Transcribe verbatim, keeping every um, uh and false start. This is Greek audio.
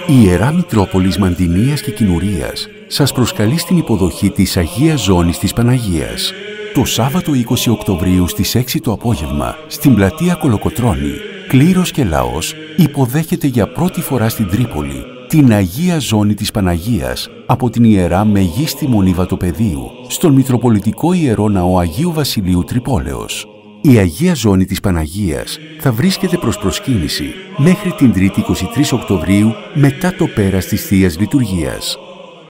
Η Ιερά Μητρόπολης Μαντινίας και Κινουρίας σας προσκαλεί στην υποδοχή της Αγίας Ζώνης της Παναγίας. Το Σάββατο είκοσι Οκτωβρίου στις έξι το απόγευμα, στην πλατεία Κολοκοτρώνη, κλήρος και λαός υποδέχεται για πρώτη φορά στην Τρίπολη την Αγία Ζώνη της Παναγίας από την Ιερά Μεγίστη Μονή Βατοπεδίου στον Μητροπολιτικό Ιερό Ναό Αγίου Βασιλείου Τρυπόλεως. Η Αγία Ζώνη της Παναγίας θα βρίσκεται προς προσκύνηση μέχρι την Τρίτη εικοστή τρίτη Οκτωβρίου μετά το πέρας της Θείας Λειτουργίας.